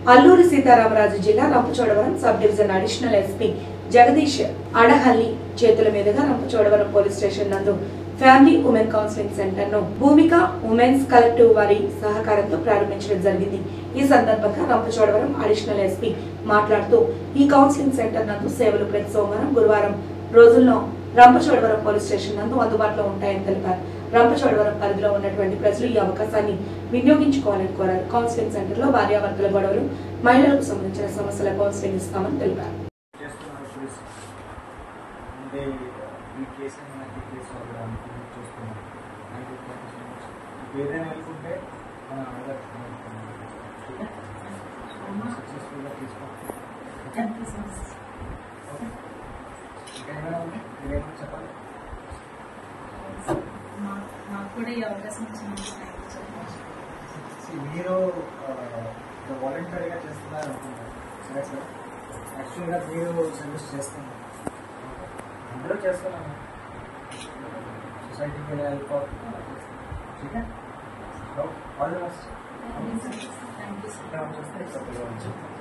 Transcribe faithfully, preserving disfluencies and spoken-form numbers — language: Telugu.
అల్లూరి సీతారామరాజు జిల్లా Rampachodavaram sub division additional SP Jagadish Adahalli చేతుల మీదుగా రంపచోడవరం పోలీస్ స్టేషన్ నందు ఫ్యామిలీ ఉమెన్ కౌన్సిలింగ్ సెంటర్ ను భూమిక ఉమెన్స్ కలెక్టివ్ వారి సహకారంతో ప్రారంభించడం జరిగింది। ఈ సందర్భంగా రంపచోడవరం అడిషనల్ ఎస్పీ మాట్లాడుతూ ఈ కౌన్సిలింగ్ సెంటర్ నందు సేవలు ప్రతి సోమవారం గురువారం రోజుల్లో రంపచోడవరం పోలీస్ స్టేషన్ నందు అందుబాటులో ఉంటాయని తెలిపారు। రంపచోడవరం పరిధిలో ఉన్నటువంటి ప్రజలు ఈ అవకాశాన్ని వినియోగించుకోవాలని కోరారు। కౌన్సిలింగ్ సెంటర్ లో భార్యాభర్తల గొడవలు, మహిళలకు సంబంధించిన సమస్యల కౌన్సిలింగ్ ఇస్తామని తెలిపారు। మీరు వాలంటరీగా చేస్తున్నారు అనుకుంటారు సరే సార్, యాక్చువల్గా మీరు సర్వీస్ చేస్తున్నారు, అందరూ చేస్తున్నాను, సొసైటీకి వెళ్ళి హెల్ప్ అవుతుంది। All the best.